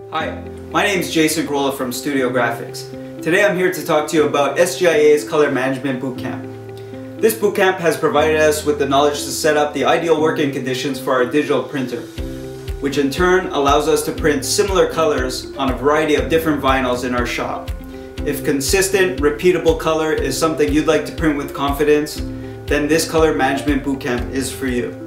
Hi, my name is Jason Grola from Studio Graphics. Today I'm here to talk to you about SGIA's Color Management Bootcamp. This bootcamp has provided us with the knowledge to set up the ideal working conditions for our digital printer, which in turn allows us to print similar colors on a variety of different vinyls in our shop. If consistent, repeatable color is something you'd like to print with confidence, then this Color Management Bootcamp is for you.